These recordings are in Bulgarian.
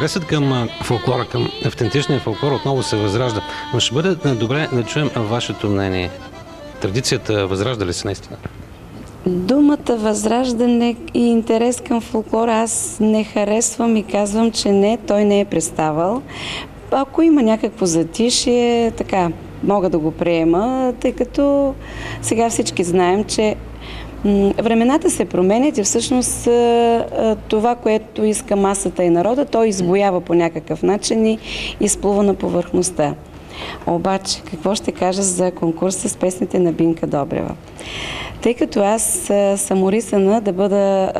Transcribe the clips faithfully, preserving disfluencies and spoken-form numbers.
интересът към фолклора, към автентичния фолклор отново се възражда. Но ще бъде добре да чуем вашето мнение. Традицията възражда ли се наистина? Думата възраждане и интерес към фолклора аз не харесвам и казвам, че не, той не е преставал. Ако има някакво затишие, така, мога да го приема, тъй като сега всички знаем, че времената се променят и всъщност това, което иска масата и народа, той избоява по някакъв начин и изплува на повърхността. Обаче, какво ще кажа за конкурса с песните на Бинка Добрева? Тъй като аз съм орисана да бъда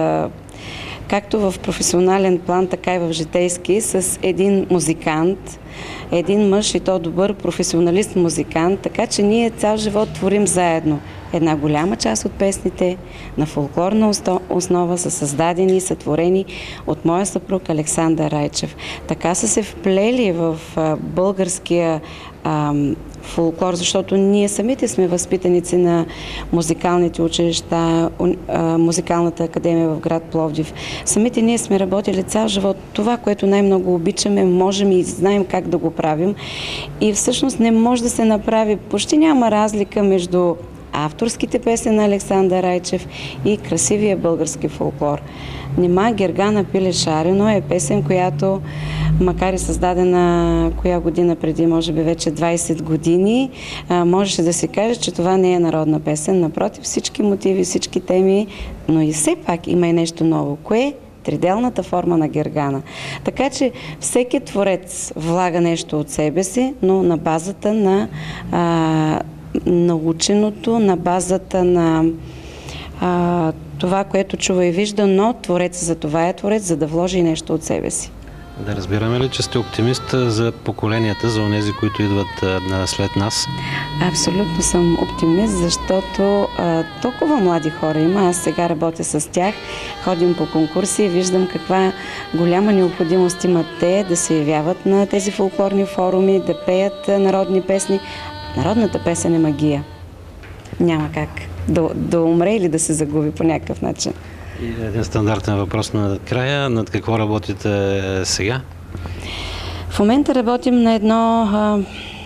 както в професионален план, така и в житейски, с един музикант, един мъж и то добър професионалист музикант, така че ние цял живот творим заедно. Една голяма част от песните на фолклорна основа са създадени и са творени от моя съпруг Александър Райчев. Така са се вплели в българския ам, фолклор, защото ние самите сме възпитаници на музикалните училища, музикалната академия в град Пловдив. Самите ние сме работили цял живот. Това, което най-много обичаме, можем и знаем как да го правим. И всъщност не може да се направи, почти няма разлика между авторските песни на Александър Райчев и красивия български фолклор. Нима Гергана пиле шарено е песен, която, макар и създадена коя година преди, може би вече двайсет години, можеше да се каже, че това не е народна песен. Напротив, всички мотиви, всички теми, но и все пак има и нещо ново. Кое е? Триделната форма на Гергана. Така че всеки творец влага нещо от себе си, но на базата на а, наученото, на базата на а, това, което чува и вижда, но творец за това е творец, за да вложи нещо от себе си. Да разбираме ли, че сте оптимист за поколенията, за онези, които идват а, след нас? Абсолютно съм оптимист, защото а, толкова млади хора има. Аз сега работя с тях, ходим по конкурси и виждам каква голяма необходимост имат те да се явяват на тези фолклорни форуми, да пеят народни песни. Народната песен е магия. Няма как да, да умре или да се загуби по някакъв начин. И един стандартен въпрос на края. Над какво работите сега? В момента работим на едно а,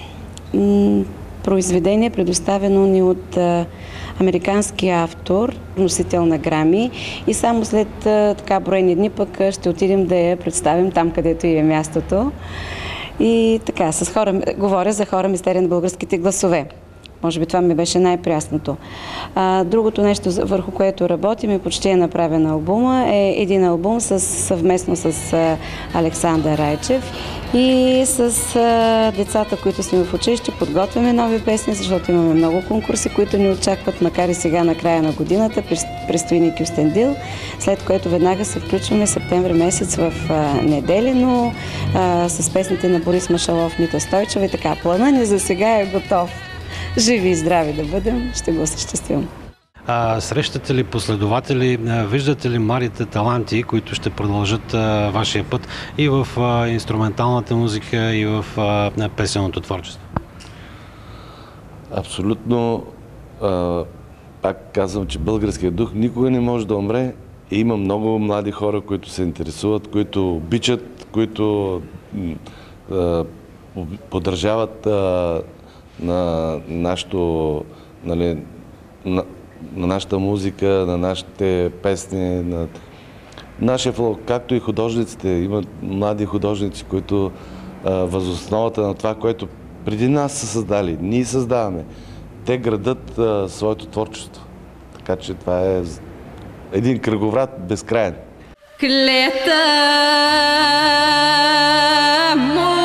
м, произведение, предоставено ни от а, американски автор, носител на грами, и само след а, така броени дни пък ще отидем да я представим там, където и е мястото. И така, с хора, говоря за хора мистерия на българските гласове. Може би това ми беше най-прясното. А, другото нещо, върху което работим и почти е направен албума, е един албум с, съвместно с а, Александър Райчев и с а, децата, които сме в училище, подготвяме нови песни, защото имаме много конкурси, които ни очакват, макар и сега на края на годината, предстои ни Кюстендил, след което веднага се включваме септември месец в а, Неделино а, с песните на Борис Машалов, Мита Стойчева и така. Плана ни за сега е готов. Живи и здрави да бъдем, ще го осъществим. А, срещате ли последователи, виждате ли младите таланти, които ще продължат а, вашия път и в а, инструменталната музика, и в а, песенното творчество? Абсолютно. А, пак казвам, че българският дух никога не може да умре. И има много млади хора, които се интересуват, които обичат, които а, поддържават а, на нашото, нали, на, на нашата музика, на нашите песни, на нашия фолк, както и художниците. Има млади художници, които а, въз основата на това, което преди нас са създали, ние създаваме. Те градат а, своето творчество. Така че това е един кръговрат безкрайен. Клета